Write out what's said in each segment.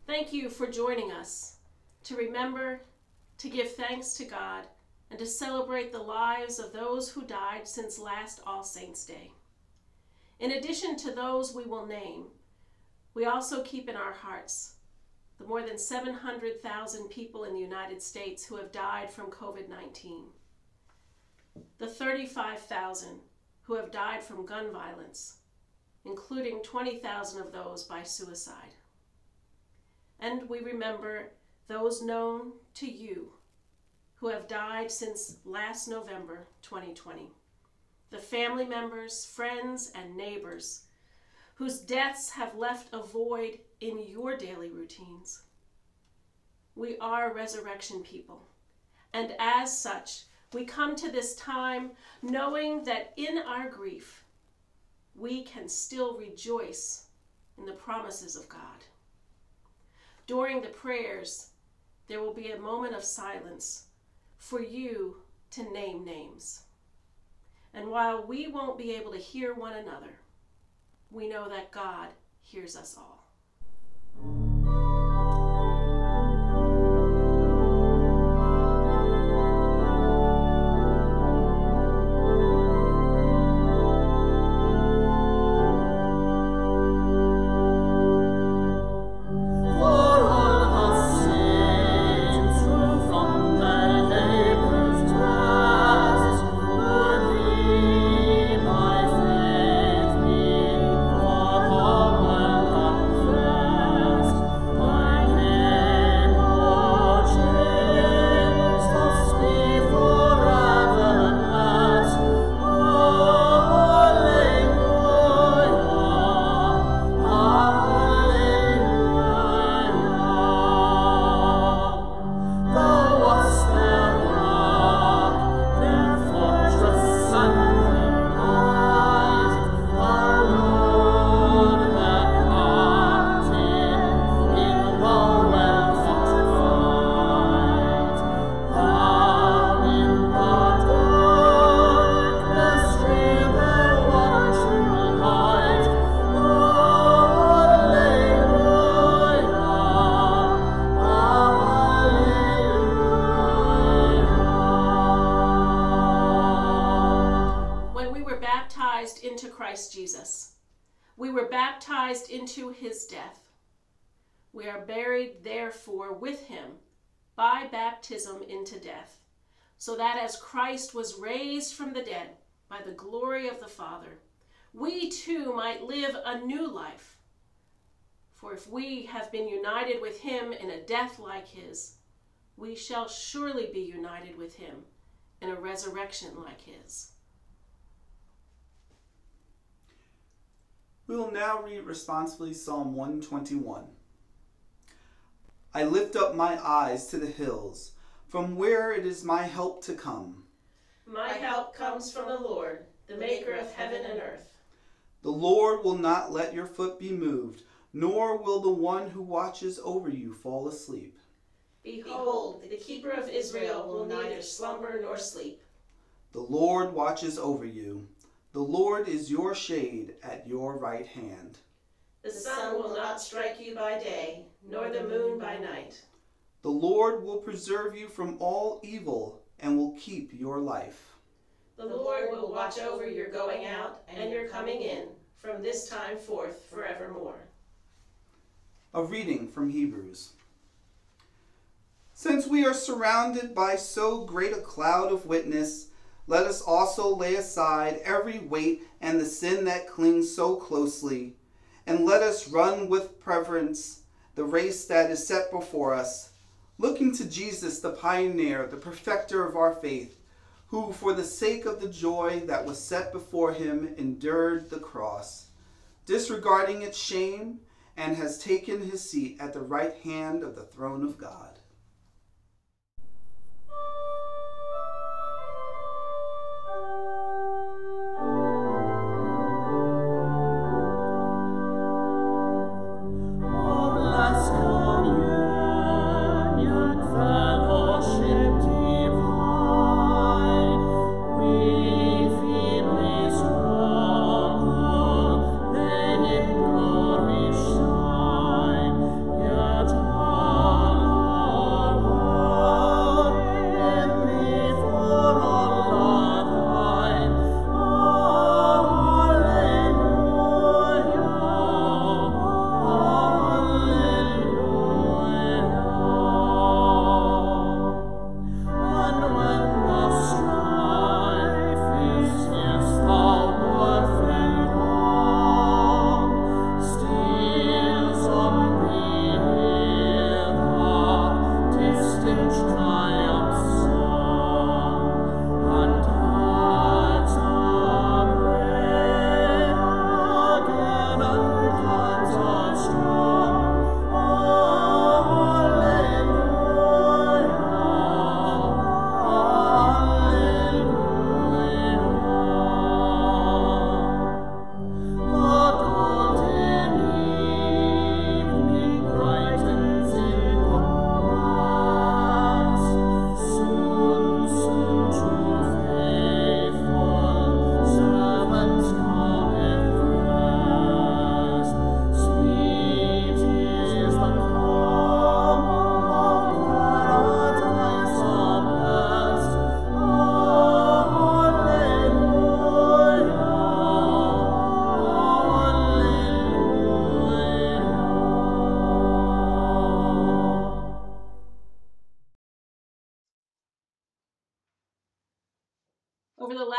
Thank you for joining us to remember, to give thanks to God, and to celebrate the lives of those who died since last All Saints' Day. In addition to those we will name, we also keep in our hearts the more than 700,000 people in the United States who have died from COVID-19, the 35,000 who have died from gun violence, including 20,000 of those by suicide. And we remember those known to you who have died since last November 2020, the family members, friends, and neighbors whose deaths have left a void in your daily routines. We are resurrection people, and as such, we come to this time knowing that in our grief, we can still rejoice in the promises of God. During the prayers, there will be a moment of silence for you to name names. And while we won't be able to hear one another, we know that God hears us all. Into Christ Jesus. We were baptized into his death. We are buried, therefore, with him by baptism into death, so that as Christ was raised from the dead by the glory of the Father, we too might live a new life. For if we have been united with him in a death like his, we shall surely be united with him in a resurrection like his. We will now read responsibly Psalm 121. I lift up my eyes to the hills, from where it is my help to come. My help comes from the Lord, the maker of heaven and earth. The Lord will not let your foot be moved, nor will the one who watches over you fall asleep. Behold, the keeper of Israel will neither slumber nor sleep. The Lord watches over you. The Lord is your shade at your right hand. The sun will not strike you by day, nor the moon by night. The Lord will preserve you from all evil and will keep your life. The Lord will watch over your going out and your coming in from this time forth forevermore. A reading from Hebrews. Since we are surrounded by so great a cloud of witness, let us also lay aside every weight and the sin that clings so closely, and let us run with preference the race that is set before us, looking to Jesus, the pioneer, the perfecter of our faith, who, for the sake of the joy that was set before him, endured the cross, disregarding its shame, and has taken his seat at the right hand of the throne of God. Yet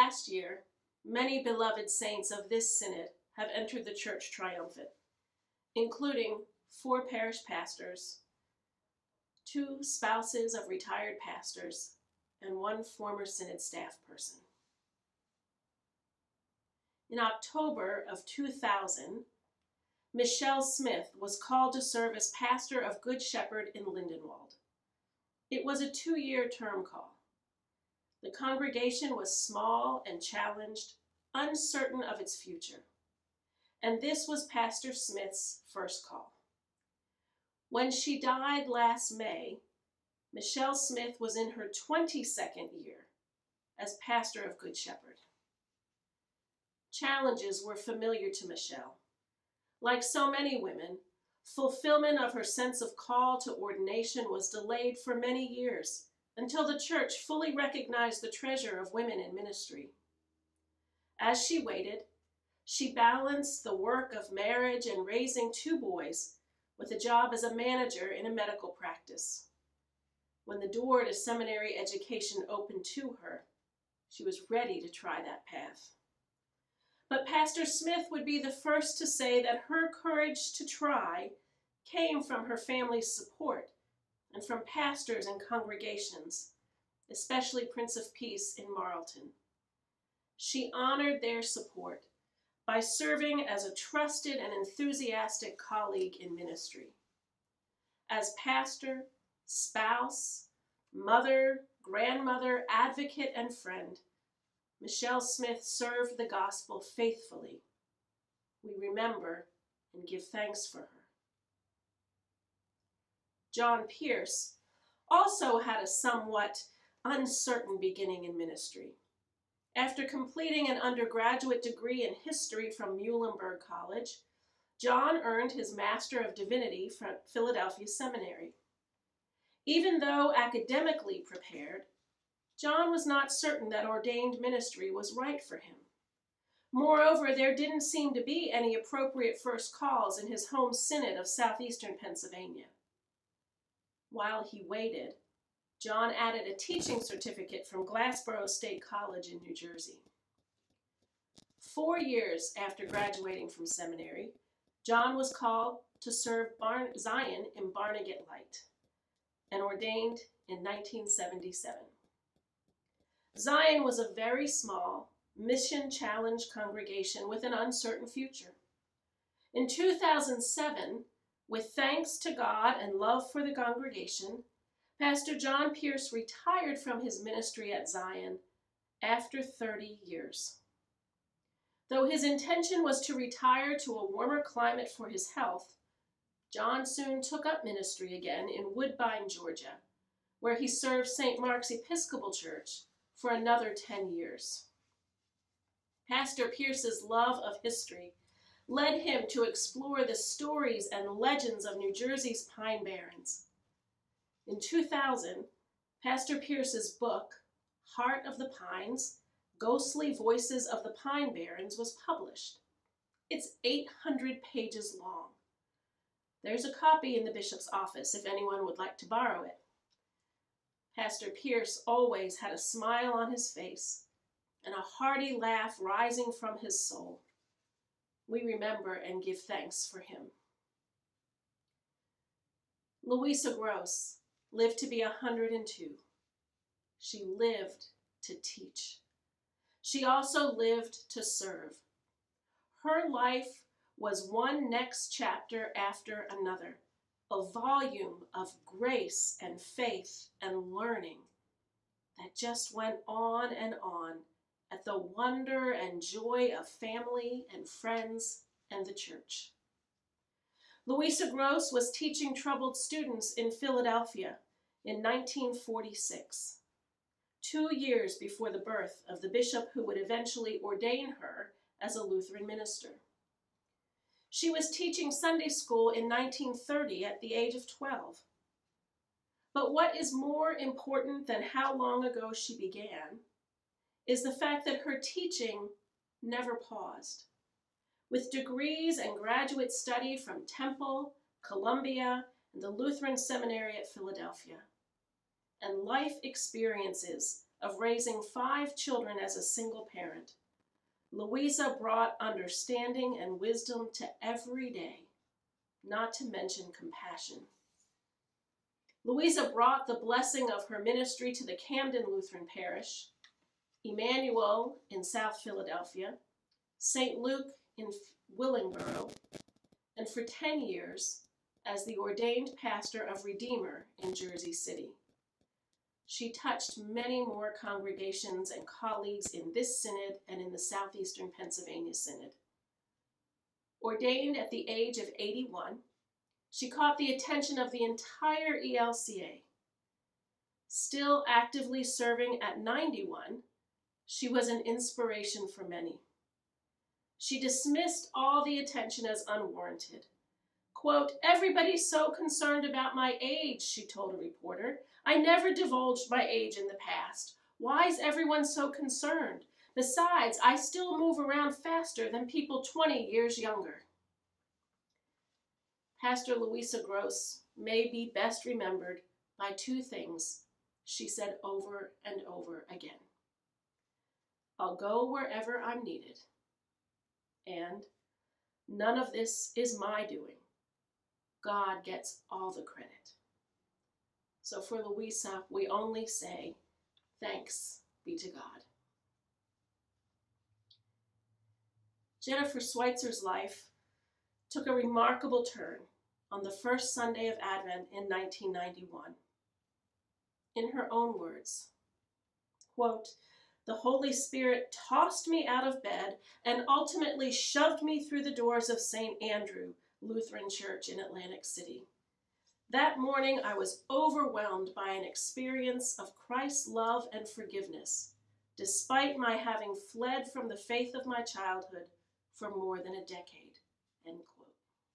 past year, many beloved saints of this synod have entered the church triumphant, including 4 parish pastors, 2 spouses of retired pastors, and 1 former synod staff person. In October of 2000, Michelle Smith was called to serve as pastor of Good Shepherd in Lindenwold. It was a 2-year term call. The congregation was small and challenged, uncertain of its future. And this was Pastor Smith's first call. When she died last May, Michelle Smith was in her 22nd year as pastor of Good Shepherd. Challenges were familiar to Michelle. Like so many women, fulfillment of her sense of call to ordination was delayed for many years until the church fully recognized the treasure of women in ministry. As she waited, she balanced the work of marriage and raising 2 boys with a job as a manager in a medical practice. When the door to seminary education opened to her, she was ready to try that path. But Pastor Smith would be the first to say that her courage to try came from her family's support and from pastors and congregations, especially Prince of Peace in Marlton. She honored their support by serving as a trusted and enthusiastic colleague in ministry. As pastor, spouse, mother, grandmother, advocate, and friend, Michelle Smith served the gospel faithfully. We remember and give thanks for her. John Pierce also had a somewhat uncertain beginning in ministry. After completing an undergraduate degree in history from Muhlenberg College, John earned his Master of Divinity from Philadelphia Seminary. Even though academically prepared, John was not certain that ordained ministry was right for him. Moreover, there didn't seem to be any appropriate first calls in his home synod of southeastern Pennsylvania. While he waited, John added a teaching certificate from Glassboro State College in New Jersey. 4 years after graduating from seminary, John was called to serve Zion in Barnegat Light and ordained in 1977. Zion was a very small, mission-challenged congregation with an uncertain future. In 2007, with thanks to God and love for the congregation, Pastor John Pierce retired from his ministry at Zion after 30 years. Though his intention was to retire to a warmer climate for his health, John soon took up ministry again in Woodbine, Georgia, where he served St. Mark's Episcopal Church for another 10 years. Pastor Pierce's love of history led him to explore the stories and legends of New Jersey's Pine Barrens. In 2000, Pastor Pierce's book, Heart of the Pines, Ghostly Voices of the Pine Barrens, was published. It's 800 pages long. There's a copy in the bishop's office if anyone would like to borrow it. Pastor Pierce always had a smile on his face and a hearty laugh rising from his soul. We remember and give thanks for him. Louisa Gross lived to be 102. She lived to teach. She also lived to serve. Her life was one next chapter after another, a volume of grace and faith and learning that just went on and on at the wonder and joy of family and friends and the church. Louisa Gross was teaching troubled students in Philadelphia in 1946, 2 years before the birth of the bishop who would eventually ordain her as a Lutheran minister. She was teaching Sunday school in 1930 at the age of 12. But what is more important than how long ago she began is the fact that her teaching never paused. With degrees and graduate study from Temple, Columbia, and the Lutheran Seminary at Philadelphia, and life experiences of raising 5 children as a single parent, Louisa brought understanding and wisdom to every day, not to mention compassion. Louisa brought the blessing of her ministry to the Camden Lutheran Parish, Emmanuel in South Philadelphia, St. Luke in Willingboro, and for 10 years as the ordained pastor of Redeemer in Jersey City. She touched many more congregations and colleagues in this synod and in the Southeastern Pennsylvania Synod. Ordained at the age of 81, she caught the attention of the entire ELCA. Still actively serving at 91, she was an inspiration for many. She dismissed all the attention as unwarranted. Quote, "Everybody's so concerned about my age," she told a reporter. "I never divulged my age in the past. Why is everyone so concerned? Besides, I still move around faster than people 20 years younger." Pastor Louisa Gross may be best remembered by 2 things she said over and over again. "I'll go wherever I'm needed," and "None of this is my doing. God gets all the credit." So for Louisa, we only say, thanks be to God. Jennifer Schweitzer's life took a remarkable turn on the first Sunday of Advent in 1991. In her own words, quote, "The Holy Spirit tossed me out of bed and ultimately shoved me through the doors of St. Andrew Lutheran Church in Atlantic City. That morning, I was overwhelmed by an experience of Christ's love and forgiveness, despite my having fled from the faith of my childhood for more than a decade." End quote.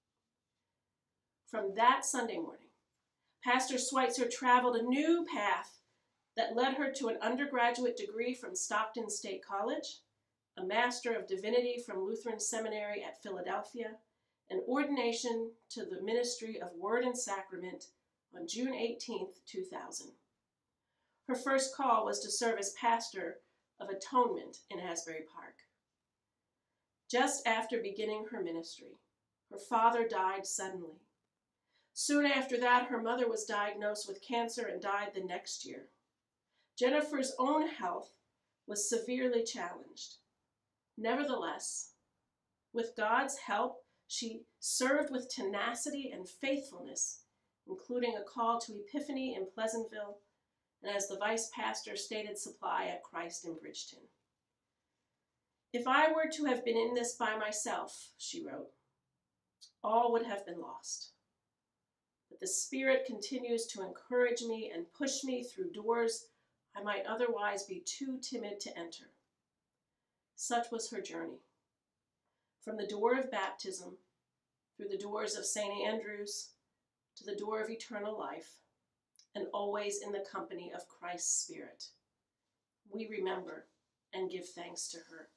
From that Sunday morning, Pastor Schweitzer traveled a new path that led her to an undergraduate degree from Stockton State College, a Master of Divinity from Lutheran Seminary at Philadelphia, and ordination to the ministry of Word and Sacrament on June 18, 2000. Her first call was to serve as pastor of Atonement in Asbury Park. Just after beginning her ministry, her father died suddenly. Soon after that, her mother was diagnosed with cancer and died the next year. Jennifer's own health was severely challenged. Nevertheless, with God's help, she served with tenacity and faithfulness, including a call to Epiphany in Pleasantville, and as the vice pastor stated supply at Christ in Bridgeton. "If I were to have been in this by myself," she wrote, "all would have been lost. But the Spirit continues to encourage me and push me through doors I might otherwise be too timid to enter." Such was her journey. From the door of baptism, through the doors of St. Andrew's, to the door of eternal life, and always in the company of Christ's Spirit. We remember and give thanks to her.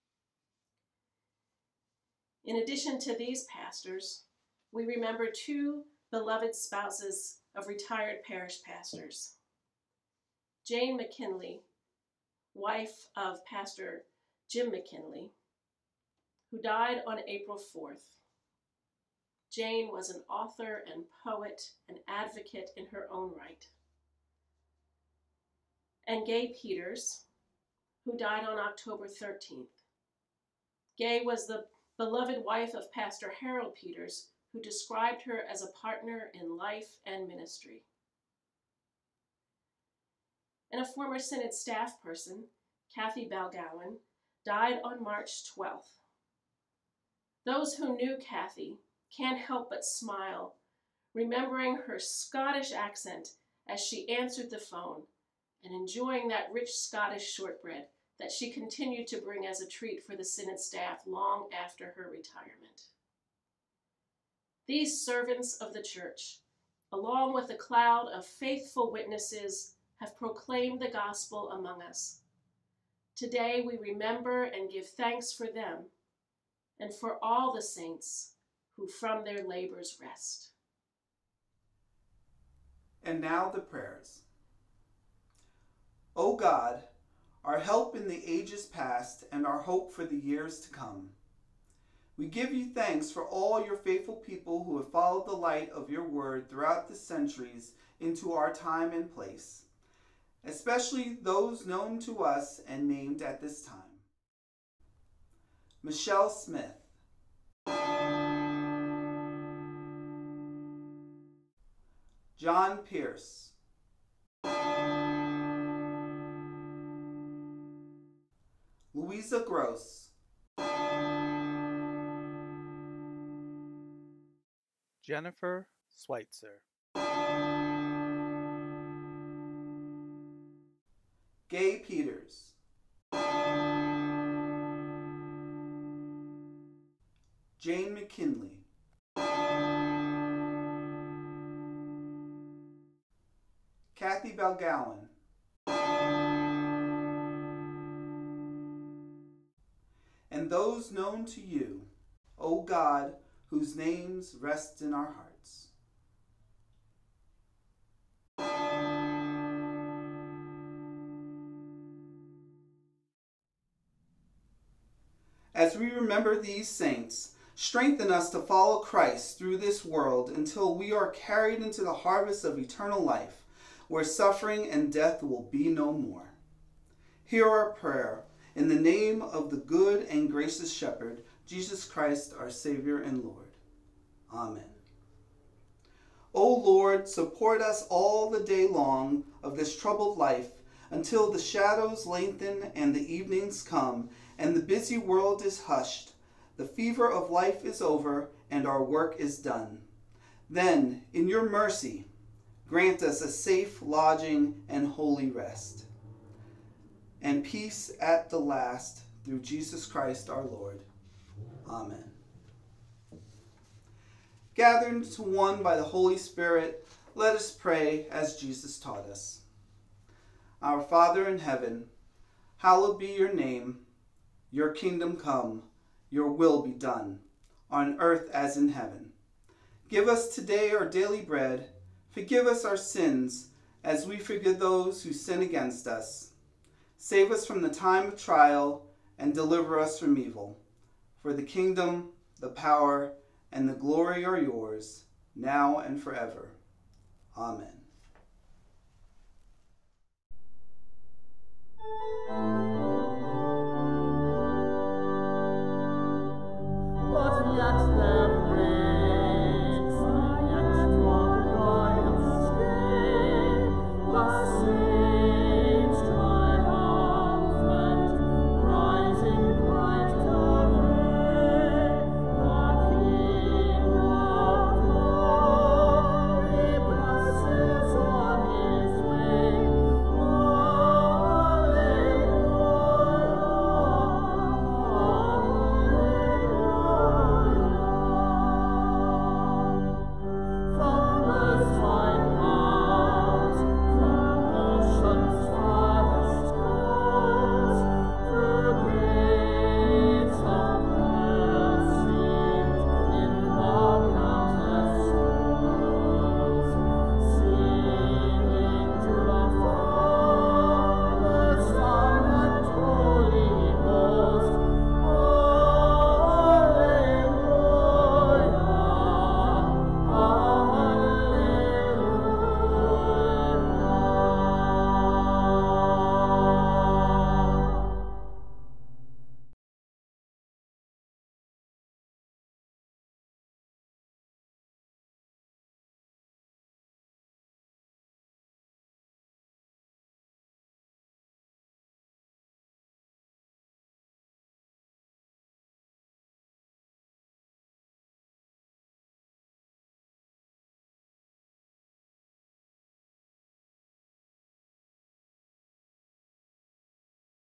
In addition to these pastors, we remember 2 beloved spouses of retired parish pastors. Jane McKinley, wife of Pastor Jim McKinley, who died on April 4th. Jane was an author and poet and advocate in her own right. And Gay Peters, who died on October 13th. Gay was the beloved wife of Pastor Harold Peters, who described her as a partner in life and ministry. And a former Synod staff person, Kathy Balgowan, died on March 12th. Those who knew Kathy can't help but smile, remembering her Scottish accent as she answered the phone and enjoying that rich Scottish shortbread that she continued to bring as a treat for the Synod staff long after her retirement. These servants of the Church, along with a cloud of faithful witnesses, have proclaimed the gospel among us. Today we remember and give thanks for them and for all the saints who from their labors rest. And now the prayers. O God, our help in the ages past and our hope for the years to come. We give you thanks for all your faithful people who have followed the light of your word throughout the centuries into our time and place, especially those known to us and named at this time. Michelle Smith, John Pierce, Louisa Gross, Jennifer Schweitzer, Gay Peters, Jane McKinley, Kathy Balgowan, and those known to you, O God, whose names rest in our hearts. As we remember these saints, strengthen us to follow Christ through this world until we are carried into the harvest of eternal life, where suffering and death will be no more. Hear our prayer, in the name of the good and gracious Shepherd, Jesus Christ, our Savior and Lord. Amen. O Lord, support us all the day long of this troubled life, until the shadows lengthen and the evenings come, and the busy world is hushed, the fever of life is over, and our work is done. Then, in your mercy, grant us a safe lodging and holy rest, and peace at the last, through Jesus Christ our Lord. Amen. Gathered into one by the Holy Spirit, let us pray as Jesus taught us. Our Father in heaven, hallowed be your name. Your kingdom come, your will be done, on earth as in heaven. Give us today our daily bread. Forgive us our sins, as we forgive those who sin against us. Save us from the time of trial, and deliver us from evil. For the kingdom, the power, and the glory are yours, now and forever. Amen. What we ask